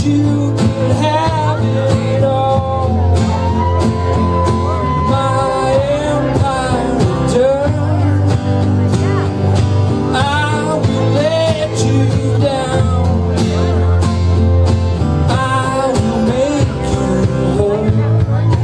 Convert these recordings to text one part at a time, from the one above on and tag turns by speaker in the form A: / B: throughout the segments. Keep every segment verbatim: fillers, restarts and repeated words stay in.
A: you could have it all. My empire returns. I will let you down. I will make you hurt.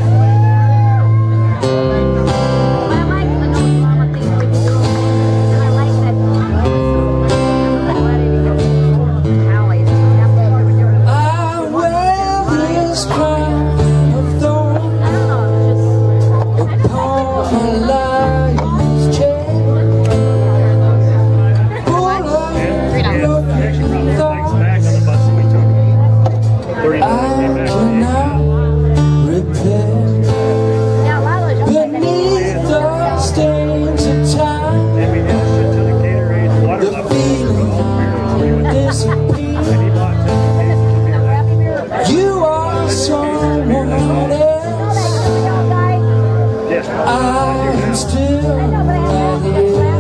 A: I wear this crown of thorns upon a lion's chest, full of broken thoughts. I cannot repair. Beneath the stains of time, the feeling disappears. You are someone else. I am still here.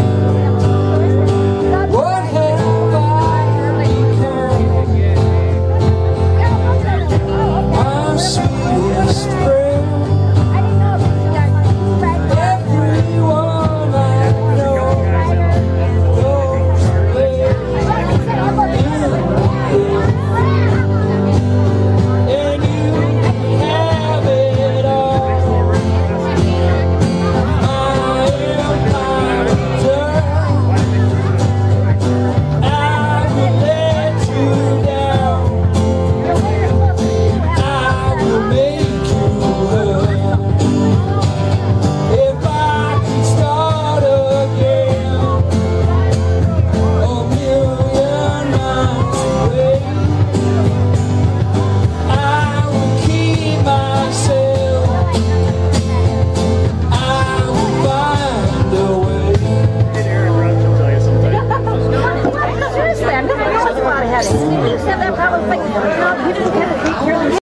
A: What have I become? My sweetest friend. Everyone I know goes away in the end. And you have it all. I am my return. I will let you down. I will make you hurt. If I could start again a million miles away, I will keep myself. I will find a way.
B: Seriously, I've never realized about it. You used to have that problem. Like, you know, you just kind of take care of